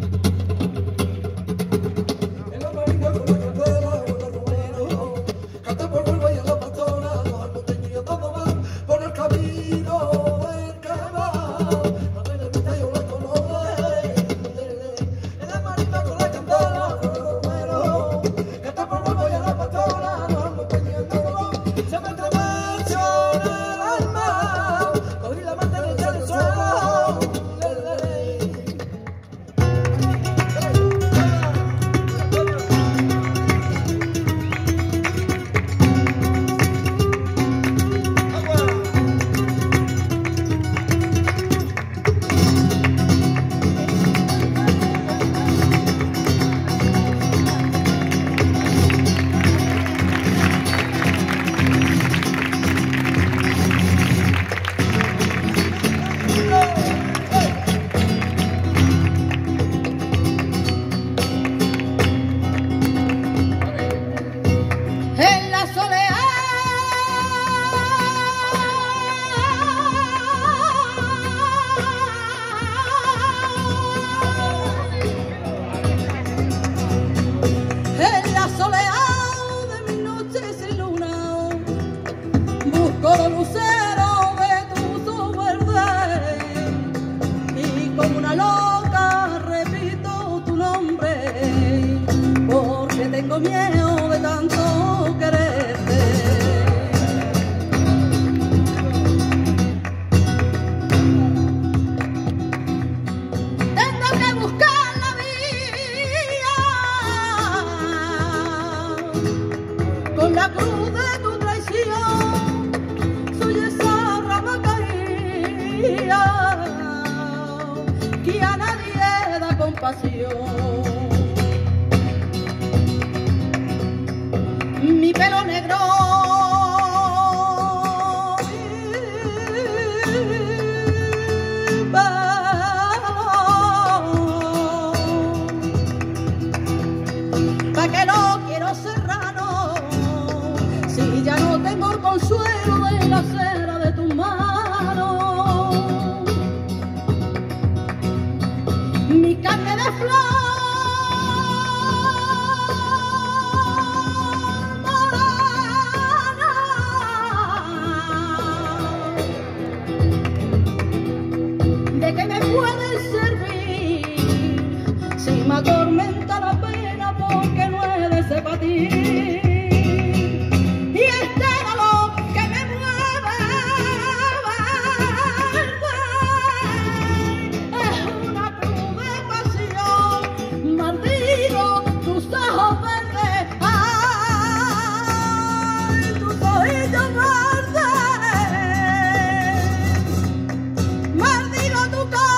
Mi pelo negro pa' que no quiero serrano, si ya no tengo el consuelo de la cera de tus manos. Mi carne de flor me atormenta la pena porque no he de ser para ti. Y este dolor que me mueve es una cruz de pasión. Maldigo tus ojos verdes, ay, tus ojitos verdes. Maldigo tu corazón.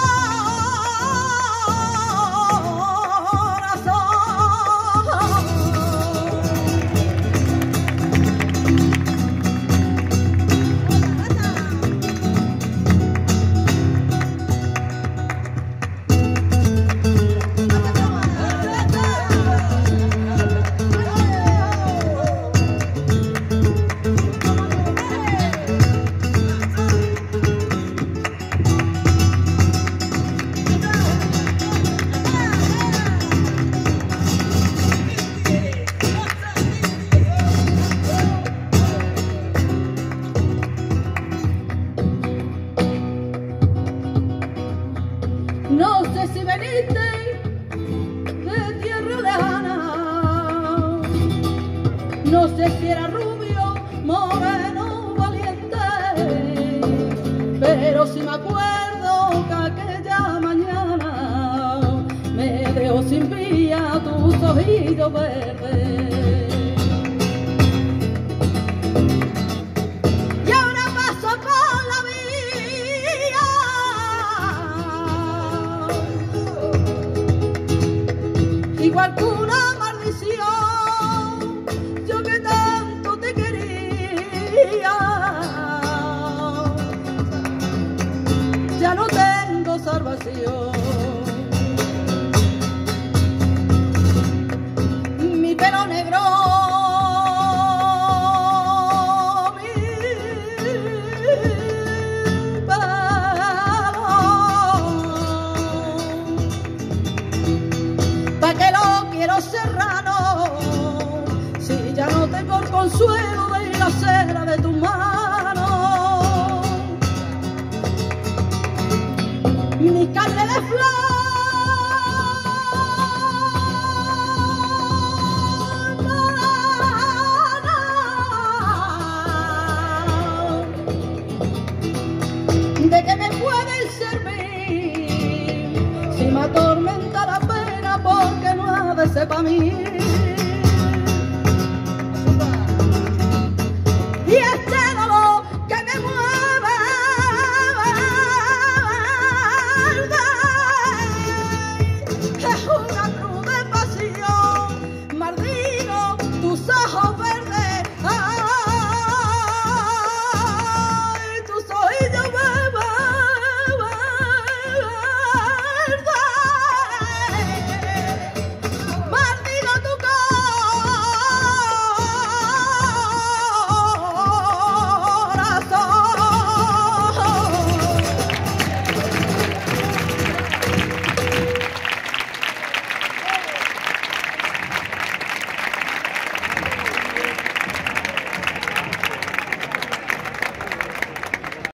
No sé si veniste de tierra lejana, no sé si era rubio, moreno, valiente, pero sí me acuerdo que aquella mañana me dejó sin vía tus ojillos verdes. Igual que una maldición, yo que tanto te quería, ya no tengo salvación. Mi pelo negro quiero serrano, si ya no tengo el consuelo de la cera de tus manos. Mi carne de flor ¿de qué me pueden servir si me atormenta la pena porque no ha de ser para mí?